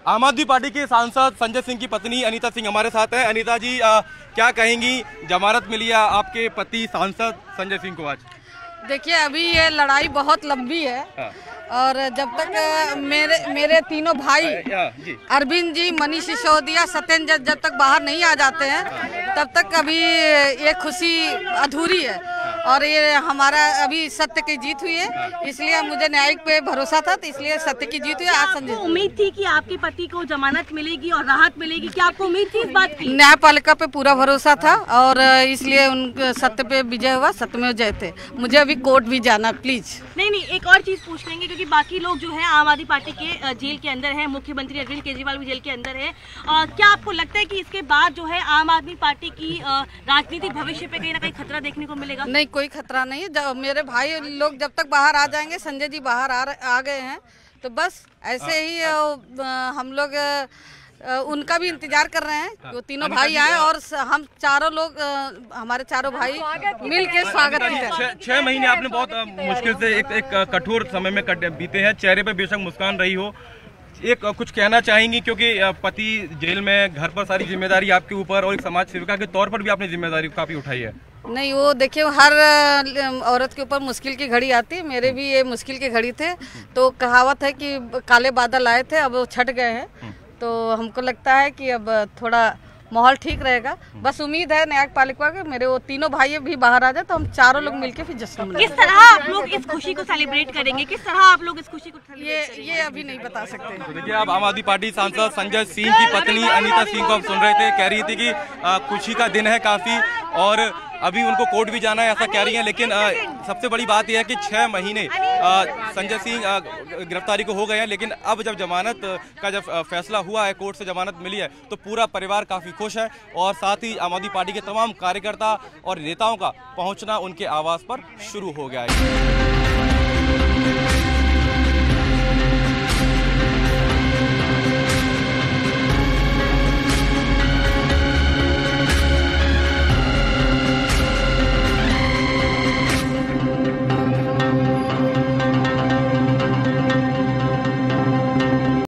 आम आदमी पार्टी के सांसद संजय सिंह की पत्नी अनीता सिंह हमारे साथ हैं। अनीता जी, क्या कहेंगी, जमानत मिली है आपके पति सांसद संजय सिंह को आज? देखिए, अभी ये लड़ाई बहुत लंबी है। हाँ। और जब तक मेरे तीनों भाई अरविंद जी, मनीष सिसोदिया, सत्येंद्र जब तक बाहर नहीं आ जाते हैं तब तक अभी ये खुशी अधूरी है। और ये हमारा अभी सत्य की जीत हुई है, इसलिए मुझे न्यायिक पे भरोसा था, तो इसलिए सत्य की जीत हुई। आज संजय, उम्मीद थी कि आपके पति को जमानत मिलेगी और राहत मिलेगी, क्या आपको उम्मीद थी इस बात की? न्यायपालिका पे पूरा भरोसा था और इसलिए उन सत्य पे विजय हुआ। सत्य में जय थे। मुझे अभी कोर्ट भी जाना, प्लीज। नहीं, एक और चीज पूछ लेंगे, क्योंकि बाकी लोग जो है आम आदमी पार्टी के जेल के अंदर है, मुख्यमंत्री अरविंद केजरीवाल भी जेल के अंदर है। क्या आपको लगता है कि इसके बाद जो है आम आदमी पार्टी की राजनीतिक भविष्य पे कहीं ना कहीं खतरा देखने को मिलेगा? नहीं, कोई खतरा नहीं है। जब मेरे भाई लोग जब तक बाहर आ जाएंगे, संजय जी बाहर आ गए हैं, तो बस ऐसे ही हम लोग उनका भी इंतजार कर रहे हैं। वो तीनों भाई आए और हम चारों लोग, हमारे चारों भाई मिल के स्वागत करते हैं। 6 महीने आपने बहुत मुश्किल से एक कठोर समय में बीते हैं, चेहरे पे बेशक मुस्कान रही हो, एक कुछ कहना चाहेंगी, क्योंकि पति जेल में, घर पर सारी जिम्मेदारी आपके ऊपर, और एक समाज सेविका के तौर पर भी आपने जिम्मेदारी काफी उठाई है। नहीं, वो देखिए, हर औरत के ऊपर मुश्किल की घड़ी आती है। मेरे भी ये मुश्किल की घड़ी थे, तो कहावत है कि काले बादल आए थे, अब वो छट गए हैं, तो हमको लगता है कि अब थोड़ा माहौल ठीक रहेगा। बस उम्मीद है न्यायपालिका के मेरे वो तीनों भाई भी बाहर आ जाए, तो हम चारों लोग मिलके फिर जश्न मनाएंगे। किस तरह आप लोग इस खुशी को सेलिब्रेट करेंगे? किस तरह आप लोग इस खुशी को ये अभी नहीं बता सकते। तो देखिए, आप आम आदमी पार्टी सांसद संजय सिंह की पत्नी अनीता सिंह को आप सुन रहे थे, कह रही थी कि खुशी का दिन है काफी, और अभी उनको कोर्ट भी जाना है, ऐसा कह रही हैं। लेकिन सबसे बड़ी बात यह है कि 6 महीने संजय सिंह गिरफ्तारी को हो गए हैं, लेकिन अब जब जमानत का जब फैसला हुआ है, कोर्ट से जमानत मिली है, तो पूरा परिवार काफ़ी खुश है, और साथ ही आम आदमी पार्टी के तमाम कार्यकर्ता और नेताओं का पहुंचना उनके आवास पर शुरू हो गया है।